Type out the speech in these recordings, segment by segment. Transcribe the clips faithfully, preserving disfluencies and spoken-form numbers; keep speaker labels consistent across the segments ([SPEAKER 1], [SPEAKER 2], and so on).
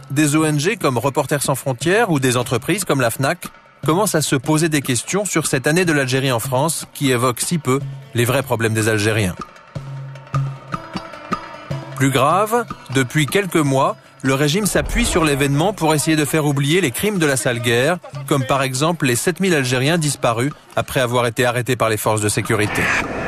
[SPEAKER 1] des O N G comme Reporters sans frontières ou des entreprises comme la FNAC commencent à se poser des questions sur cette année de l'Algérie en France qui évoque si peu les vrais problèmes des Algériens. Plus grave, depuis quelques mois, le régime s'appuie sur l'événement pour essayer de faire oublier les crimes de la sale guerre, comme par exemple les sept mille Algériens disparus après avoir été arrêtés par les forces de sécurité.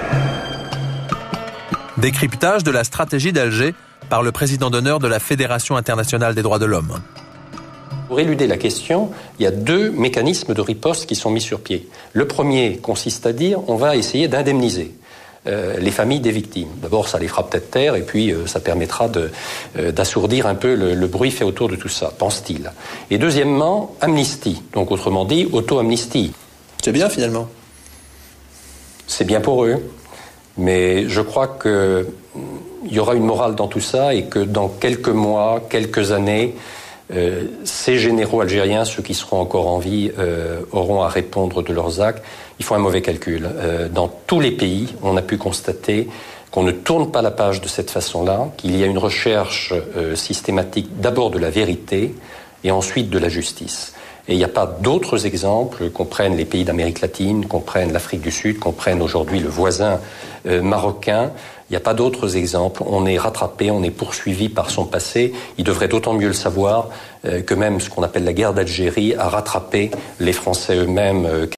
[SPEAKER 1] Décryptage de la stratégie d'Alger par le président d'honneur de la Fédération internationale des droits de l'homme.
[SPEAKER 2] Pour éluder la question, il y a deux mécanismes de riposte qui sont mis sur pied. Le premier consiste à dire on va essayer d'indemniser euh, les familles des victimes. D'abord, ça les fera peut-être taire et puis euh, ça permettra de, euh, d'assourdir un peu le, le bruit fait autour de tout ça, pense-t-il. Et deuxièmement, amnistie, donc autrement dit, auto-amnistie.
[SPEAKER 3] C'est bien finalement.
[SPEAKER 2] C'est bien pour eux, mais je crois qu'il y aura une morale dans tout ça et que dans quelques mois, quelques années, Euh, ces généraux algériens, ceux qui seront encore en vie, euh, auront à répondre de leurs actes. Ils font un mauvais calcul. Euh, dans tous les pays, on a pu constater qu'on ne tourne pas la page de cette façon-là, qu'il y a une recherche euh, systématique d'abord de la vérité et ensuite de la justice. Et il n'y a pas d'autres exemples qu'on prenne les pays d'Amérique latine, qu'on prenne l'Afrique du Sud, qu'on prenne aujourd'hui le voisin euh, marocain. Il n'y a pas d'autres exemples. On est rattrapé, on est poursuivi par son passé. Il devrait d'autant mieux le savoir euh, que même ce qu'on appelle la guerre d'Algérie a rattrapé les Français eux-mêmes. Euh,